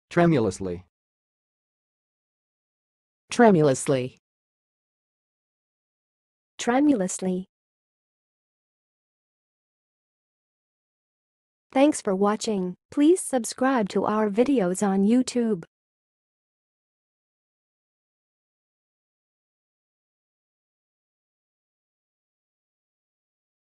tremulously, tremulously, tremulously. Thanks for watching. Please subscribe to our videos on YouTube.